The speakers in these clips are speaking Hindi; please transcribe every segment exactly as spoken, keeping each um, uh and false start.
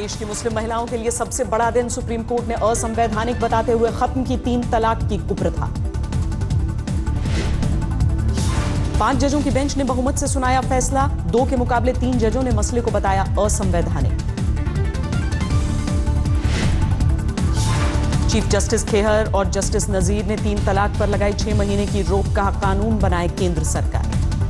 देश की मुस्लिम महिलाओं के लिए सबसे बड़ा दिन। सुप्रीम कोर्ट ने असंवैधानिक बताते हुए खत्म की तीन तलाक की कुप्रथा। पांच जजों की बेंच ने बहुमत से सुनाया फैसला। दो के मुकाबले तीन जजों ने मसले को बताया असंवैधानिक। चीफ जस्टिस खेहर और जस्टिस नजीर ने तीन तलाक पर लगाई छह महीने की रोक, कहा कानून बनाए केंद्र सरकार।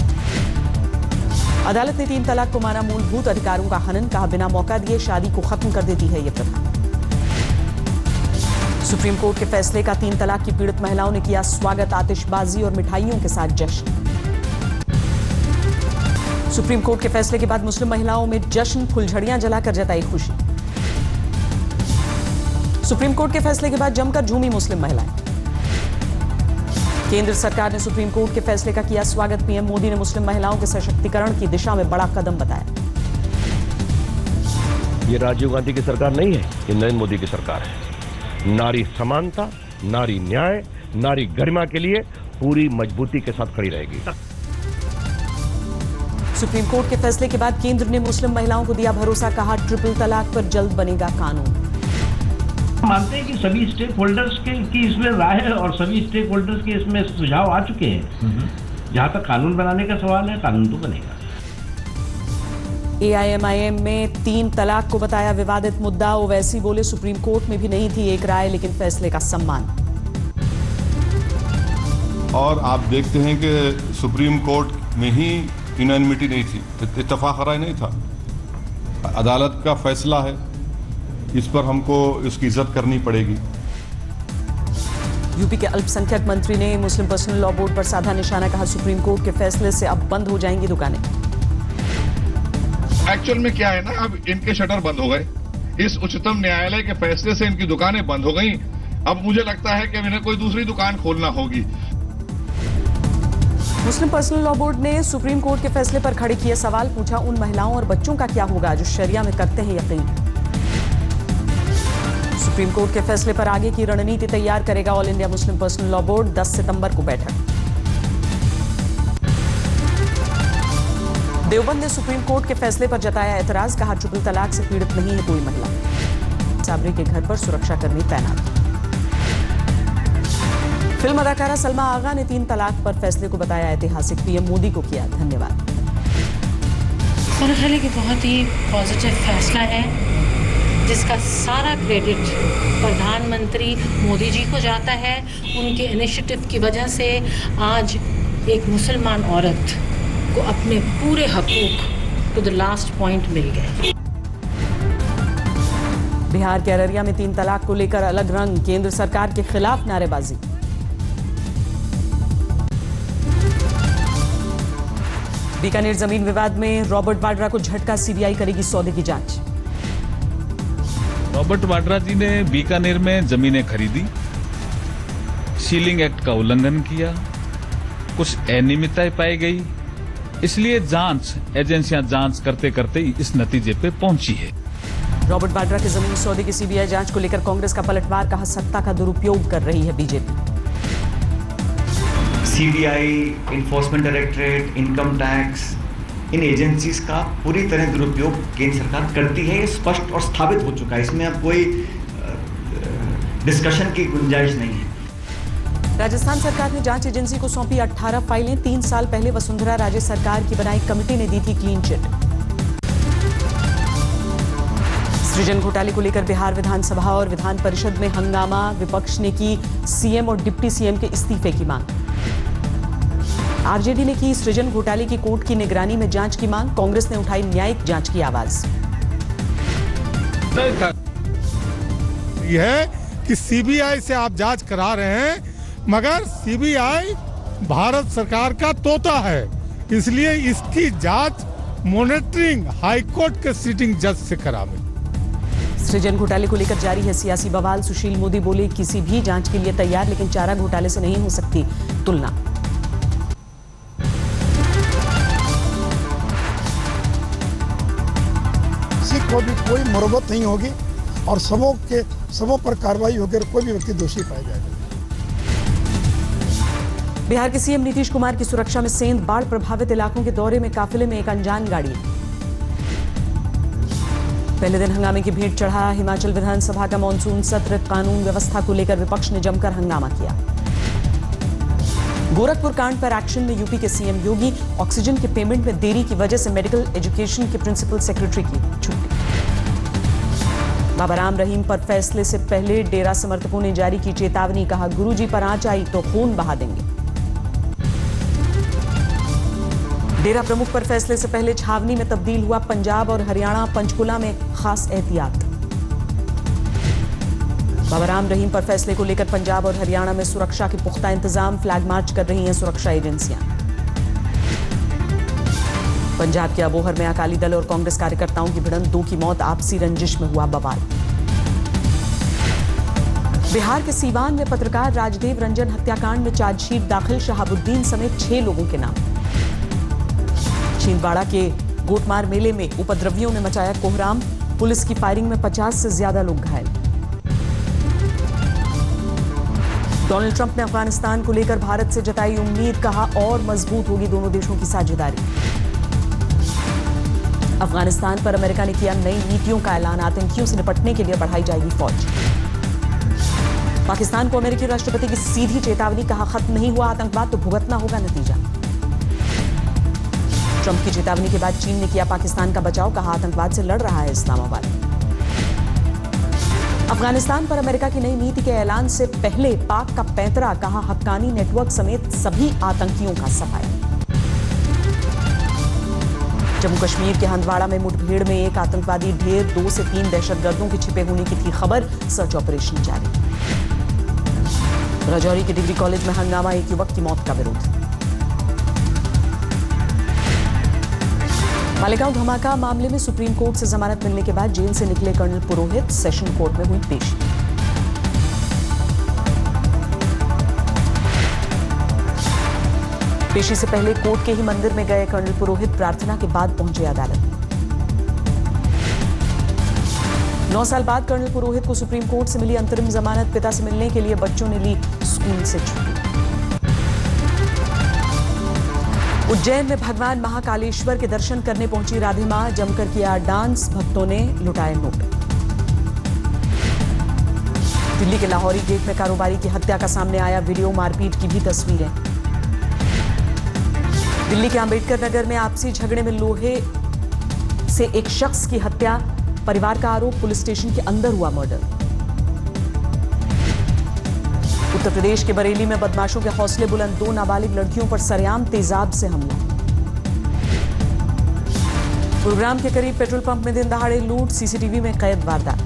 अदालत ने तीन तलाक को माना मूलभूत अधिकारों का हनन, कहा बिना मौका दिए शादी को खत्म कर देती है यह प्रथा। सुप्रीम कोर्ट के फैसले का तीन तलाक की पीड़ित महिलाओं ने किया स्वागत, आतिशबाजी और मिठाइयों के साथ जश्न। सुप्रीम कोर्ट के फैसले के बाद मुस्लिम महिलाओं में जश्न, फुलझड़ियां जलाकर जताई खुशी। सुप्रीम कोर्ट के फैसले के बाद जमकर झूमी मुस्लिम महिलाएं। केंद्र सरकार ने सुप्रीम कोर्ट के फैसले का किया स्वागत। पीएम मोदी ने मुस्लिम महिलाओं के सशक्तिकरण की दिशा में बड़ा कदम बताया। ये राजीव गांधी की सरकार नहीं है, ये नरेंद्र मोदी की सरकार है। नारी समानता, नारी न्याय, नारी गरिमा के लिए पूरी मजबूती के साथ खड़ी रहेगी। सुप्रीम कोर्ट के फैसले के बाद केंद्र ने मुस्लिम महिलाओं को दिया भरोसा, कहा ट्रिपल तलाक पर जल्द बनेगा कानून। मानते हैं कि सभी स्टेक होल्डर्स के की इसमें राय है और सभी स्टेक होल्डर्स के इसमें सुझाव आ चुके हैं। जहां तक कानून बनाने का सवाल है, कानून तो बनेगा। एआईएमआईएम में तीन तलाक को बताया विवादित मुद्दा। ओवैसी बोले सुप्रीम कोर्ट में भी नहीं थी एक राय, लेकिन फैसले का सम्मान। और आप देखते हैं कि सुप्रीम कोर्ट में ही यूनानिमिटी नहीं थी, इत्तेफाक राय नहीं था। अदालत का फैसला है, इस पर हमको इसकी इज्जत करनी पड़ेगी। यूपी के अल्पसंख्यक मंत्री ने मुस्लिम पर्सनल लॉ बोर्ड पर साधा निशाना, कहा सुप्रीम कोर्ट के फैसले से अब बंद हो जाएंगी दुकानें। एक्चुअल में क्या है ना, अब इनके शटर बंद हो गए। इस उच्चतम न्यायालय के फैसले से इनकी दुकानें बंद हो गई। अब मुझे लगता है कि इन्हें कोई दूसरी दुकान खोलना होगी। मुस्लिम पर्सनल लॉ बोर्ड ने सुप्रीम कोर्ट के फैसले पर खड़े किए सवाल, पूछा उन महिलाओं और बच्चों का क्या होगा जो शरिया में करते हैं यकीन। सुप्रीम कोर्ट के फैसले पर आगे की रणनीति तैयार करेगा all India Muslim personal law board. दस सितंबर को बैठक। देवबंद ने सुप्रीम कोर्ट के फैसले पर जताया एतराज, कहा ट्रिपल तलाक से पीड़ित नहीं है कोई महिला। साबरी के घर पर सुरक्षा कर्मी तैनात। फिल्म अदाकारा सलमा आगा ने तीन तलाक पर फैसले को बताया ऐतिहासिक। पीएम मोदी को किया धन्यवाद। मेरे ख्याल है कि बहुत ही पॉजिटिव फैसला है, जिसका सारा क्रेडिट प्रधानमंत्री मोदी जी को जाता है। उनके इनिशिएटिव की वजह से आज एक मुसलमान औरत को अपने पूरे हकूक टू द लास्ट पॉइंट मिल गए। बिहार के अररिया में तीन तलाक को लेकर अलग रंग, केंद्र सरकार के खिलाफ नारेबाजी। बीकानेर जमीन विवाद में रॉबर्ट वाड्रा को झटका, सीबीआई करेगी सौदे की जांच। रॉबर्ट वाड्रा जी ने बीकानेर में जमीनें खरीदी, सीलिंग एक्ट का उल्लंघन किया, कुछ अनियमितताएं पाई गई, इसलिए जांच एजेंसियां जांच करते करते इस नतीजे पे पहुंची है। रॉबर्ट वाड्रा के जमीन सौदे की सीबीआई जांच को लेकर कांग्रेस का पलटवार, कहा सत्ता का दुरुपयोग कर रही है BJP. CBI, enforcement directorate, income tax, इन एजेंसीज का पूरी तरह दुरुपयोग केंद्र सरकार करती है, ये स्पष्ट और स्थापित हो चुका है। इसमें अब कोई डिस्कशन की गुंजाइश नहीं है। राजस्थान सरकार ने जांच एजेंसी को सौंपी अठारह फाइलें। तीन साल पहले वसुंधरा राजे सरकार की बनाई कमेटी ने दी थी क्लीन चिट। सृजन घोटाले को लेकर बिहार विधानसभा और विधान परिषद में हंगामा, विपक्ष ने की सीएम और डिप्टी सीएम के इस्तीफे की मांग। आरजेडी ने की सृजन घोटाले की कोर्ट की निगरानी में जांच की मांग, कांग्रेस ने उठाई न्यायिक जांच की आवाज। यह है कि सीबीआई से आप जांच करा रहे हैं, मगर सीबीआई भारत सरकार का तोता है, इसलिए इसकी जांच मॉनिटरिंग हाईकोर्ट के सिटिंग जज से करावे। सृजन घोटाले को लेकर जारी है सियासी बवाल। सुशील मोदी बोले किसी भी जांच के लिए तैयार, लेकिन चारा घोटाले से नहीं हो सकती तुलना। को भी कोई मुरब्बत नहीं होगी और सबों के सबों पर कार्रवाई होकर कोई भी व्यक्ति दोषी पाया जाएगा। बिहार के सीएम नीतीश कुमार की सुरक्षा में सेंध, बाढ़ प्रभावित इलाकों के दौरे में काफिले में एक अनजान गाड़ी। पहले दिन हंगामे की भेंट चढ़ा हिमाचल विधानसभा का मॉनसून सत्र। कानून व्यवस्था को लेकर विपक्ष ने जमकर हंगामा किया। गोरखपुर कांड पर एक्शन में यूपी के सीएम योगी। ऑक्सीजन के पेमेंट में देरी की वजह से मेडिकल एजुकेशन के प्रिंसिपल सेक्रेटरी की छुट्टी। बाबा राम रहीम पर फैसले से पहले डेरा समर्थकों ने जारी की चेतावनी। कहा, गुरुजी पर आंच आई तो खून बहा देंगे। डेरा प्रमुख पर फैसले से पहले छावनी में तब्दील हुआ पंजाब और हरियाणा। पंचकुला में खास एहतियात। बाबा राम रहीम पर फैसले को लेकर पंजाब और हरियाणा में सुरक्षा के पुख्ता इंतजाम। फ्लैग मार्च कर रही हैं सुरक्षा एजेंसियां। पंजाब के अबोहर में अकाली दल और कांग्रेस कार्यकर्ताओं की भिड़ंत। दो की मौत। आपसी रंजिश में हुआ बवाल। बिहार के सीवान में पत्रकार राजदेव रंजन हत्याकांड में चार्जशीट दाखिल। शहाबुद्दीन समेत छह लोगों के नाम। छिंदवाड़ा के गोटमार मेले में उपद्रवियों ने मचाया कोहराम। पुलिस की फायरिंग में पचास से ज्यादा लोग घायल। डोनाल्ड ट्रंप ने अफगानिस्तान को लेकर भारत से जताई उम्मीद। कहा, और मजबूत होगी दोनों देशों की साझेदारी। अफगानिस्तान पर अमेरिका ने किया नई नीतियों का ऐलान। आतंकियों से निपटने के लिए बढ़ाई जाएगी फौज। पाकिस्तान को अमेरिकी राष्ट्रपति की सीधी चेतावनी। कहा, खत्म नहीं हुआ आतंकवाद तो भुगतना होगा नतीजा। ट्रंप की चेतावनी के बाद चीन ने किया पाकिस्तान का बचाव। कहा, आतंकवाद से लड़ रहा है इस्लामाबाद। अफगानिस्तान पर अमेरिका की नई नीति के ऐलान से पहले पाक का पैंतरा। कहा, हक्कानी नेटवर्क समेत सभी आतंकियों का सफाया। जम्मू कश्मीर के हंदवाड़ा में मुठभेड़ में एक आतंकवादी ढेर। दो से तीन दहशतगर्दों के छिपे होने की थी खबर। सर्च ऑपरेशन जारी। राजौरी के डिग्री कॉलेज में हंगामा। एक युवक की मौत का विरोध। मालेगांव धमाका मामले में सुप्रीम कोर्ट से जमानत मिलने के बाद जेल से निकले कर्नल पुरोहित। सेशन कोर्ट में हुई पेशी। पेशी से पहले कोर्ट के ही मंदिर में गए कर्नल पुरोहित। प्रार्थना के बाद पहुंचे अदालत। नौ साल बाद कर्नल पुरोहित को सुप्रीम कोर्ट से मिली अंतरिम जमानत। पिता से मिलने के लिए बच्चों ने ली स्कूल से छुट्टी। उज्जैन में भगवान महाकालेश्वर के दर्शन करने पहुंची राधे मां। जमकर किया डांस। भक्तों ने लुटाए नोट। दिल्ली के लाहौरी गेट में कारोबारी की हत्या का सामने आया वीडियो। मारपीट की भी तस्वीरें। दिल्ली के अंबेडकर नगर में आपसी झगड़े में लोहे से एक शख्स की हत्या। परिवार का आरोप, पुलिस स्टेशन के अंदर हुआ मर्डर। उत्तर प्रदेश के बरेली में बदमाशों के हौसले बुलंद। दो नाबालिग लड़कियों पर सरेआम तेजाब से हमला। गुरुग्राम के करीब पेट्रोल पंप में दिन दहाड़े लूट। सीसीटीवी में कैद वारदात।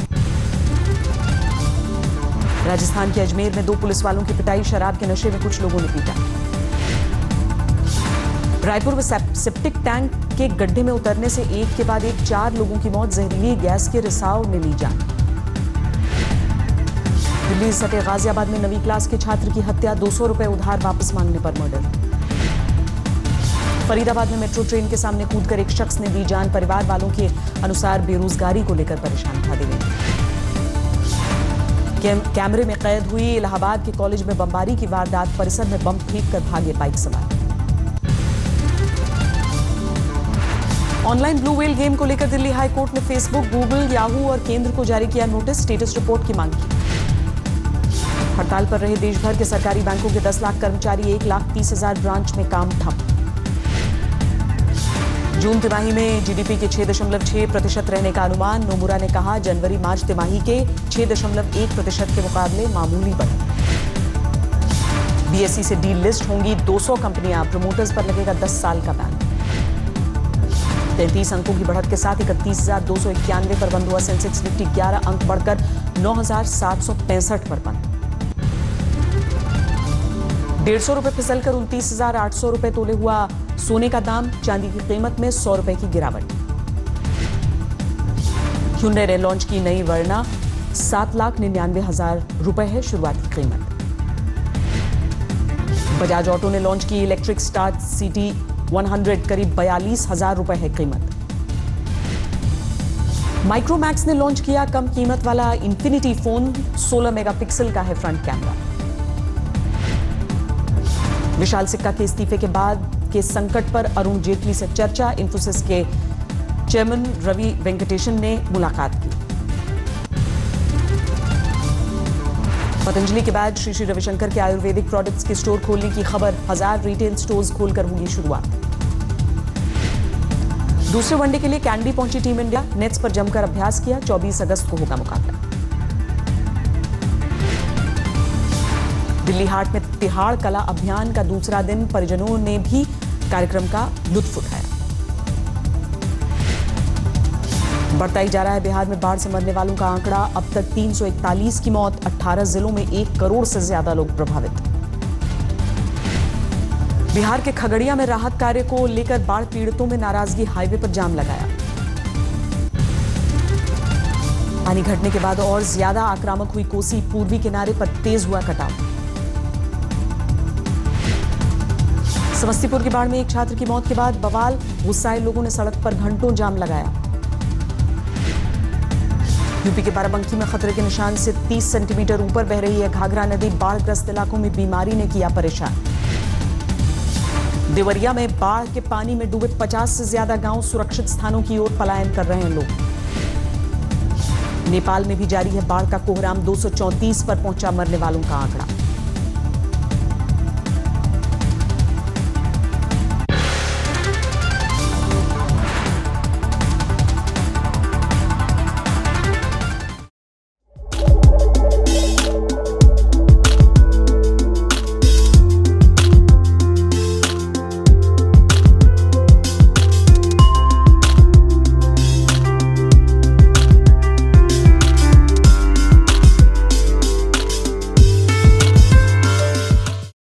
राजस्थान के अजमेर में दो पुलिस वालों की पिटाई। शराब के नशे में कुछ लोगों ने पीटा। रायपुर में सेप्टिक टैंक के गड्ढे में उतरने से एक के बाद एक चार लोगों की मौत। जहरीली गैस के रिसाव में ली जान। दिल्ली सटे गाजियाबाद में नवीं क्लास के छात्र की हत्या। दो सौ रुपए उधार वापस मांगने पर मर्डर। फरीदाबाद में मेट्रो ट्रेन के सामने कूदकर एक शख्स ने दी जान। परिवार वालों के अनुसार बेरोजगारी को लेकर परेशान था। दिल्ली कैमरे में कैद हुई इलाहाबाद के कॉलेज में बमबारी की वारदात। परिसर में बम फेंक कर भागे बाइक सवार। ऑनलाइन ब्लू व्हेल गेम को लेकर दिल्ली हाई कोर्ट ने फेसबुक, गूगल, याहू और केंद्र को जारी किया नोटिस। स्टेटस रिपोर्ट की मांग की। हड़ताल पर रहे देश भर के सरकारी बैंकों के दस लाख कर्मचारी। एक लाख तीस हजार ब्रांच में काम ठप। जून तिमाही में जीडीपी के छह दशमलव छह प्रतिशत रहने का अनुमान। नोमुरा ने कहा, जनवरी मार्च तिमाही के छह दशमलव एक प्रतिशत के मुकाबले मामूली बढ़त। बीएसई से डील लिस्ट होंगी दो सौ कंपनियां। प्रमोटर्स पर लगेगा दस साल का बैन। तैंतीस अंकों की बढ़त के साथ इकतीस हजार दो सौ इक्यानवे पर बंद हुआ सेंसेक्स। निफ्टी ग्यारह अंक बढ़कर नौ हजार सात सौ पैंसठ पर बंद। डेढ़ सौ रुपए फिसलकर उनतीस हजार आठ सौ रुपए तोले हुआ सोने का दाम। चांदी की कीमत में सौ रुपए की गिरावट। hyundai ने लॉन्च की नई वर्ना। सात लाख निन्यानवे हजार रुपए है शुरुआती कीमत। बजाज ऑटो ने लॉन्च की इलेक्ट्रिक स्टार्ट सिटी सौ। करीब बयालीस हजार रुपए है कीमत। माइक्रोमैक्स ने लॉन्च किया कम कीमत वाला इंफिनिटी फोन। सोलह मेगापिक्सल का है फ्रंट कैमरा। विशाल सिक्का के इस्तीफे के बाद के संकट पर अरुण जेटली से चर्चा। इंफोसिस के चेयरमैन रवि वेंकटेशन ने मुलाकात की। पतंजलि के बाद श्री श्री रविशंकर के आयुर्वेदिक प्रोडक्ट्स के स्टोर खोलने की खबर, हजार रिटेल स्टोर्स खोलकर होगी शुरुआत। दूसरे वनडे के लिए कैंडी पहुंची टीम इंडिया, नेट्स पर जमकर अभ्यास किया। चौबीस अगस्त को होगा मुकाबला। दिल्ली हाट में तिहाड़ कला अभियान का दूसरा दिन, परिजनों ने भी कार्यक्रम का लुत्फ उठाया। बढ़ता ही जा रहा है बिहार में बाढ़ से मरने वालों का आंकड़ा, अब तक तीन सौ इकतालीस की मौत, अठारह जिलों में एक करोड़ से ज्यादा लोग प्रभावित। बिहार के खगड़िया में राहत कार्य को लेकर बाढ़ पीड़ितों में नाराजगी, हाईवे पर जाम लगाया। पानी घटने के बाद और ज्यादा आक्रामक हुई कोसी, पूर्वी किनारे पर तेज हुआ कटाव। समस्तीपुर की बाढ़ में एक छात्र की मौत के बाद बवाल, गुस्साए लोगों ने सड़क पर घंटों जाम लगाया। यूपी के बाराबंकी में खतरे के निशान से तीस सेंटीमीटर ऊपर बह रही है घाघरा नदी, बाढ़ग्रस्त इलाकों में बीमारी ने किया परेशान। देवरिया में बाढ़ के पानी में डूबे पचास से ज्यादा गांव, सुरक्षित स्थानों की ओर पलायन कर रहे हैं लोग। नेपाल में भी जारी है बाढ़ का कोहराम, दो सौ चौंतीस पर पहुंचा मरने वालों का आंकड़ा।